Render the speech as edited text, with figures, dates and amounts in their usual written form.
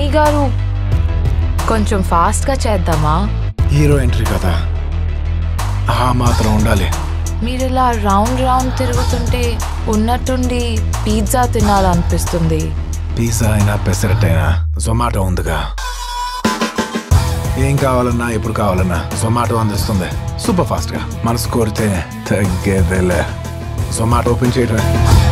నాని గారు కొంచెం ఫాస్ట్ గా చేద్దామా? హీరో ఎంట్రీ కదా, ఆ మాత్రం ఉండాలి. మీరు ఇలా రౌండ్ రౌండ్ తిరుగుతుంటే ఉన్నట్టుండి పిజ్జా తినాలనిపిస్తుంది. పిజ్జా అయినా పెసరట్టైనా జొమాటో ఉందిగా. ఏం కావాలన్నా ఎప్పుడు కావాలన్నా జొమాటో అందిస్తుంది సూపర్ ఫాస్ట్ గా. మనసు కోరితే తగ్గేదేలే. జొమాటో ఓపెన్ చేయటమే.